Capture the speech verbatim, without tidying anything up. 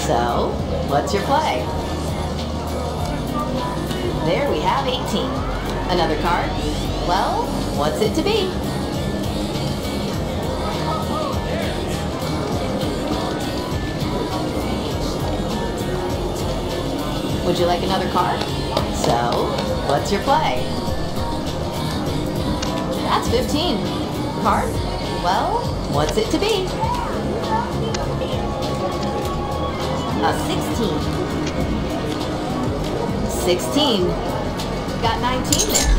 So, what's your play? There we have eighteen. Another card? Well, what's it to be? Would you like another card? So, what's your play? That's fifteen. Card? Well, what's it to be? A sixteen. sixteen. Got nineteen there.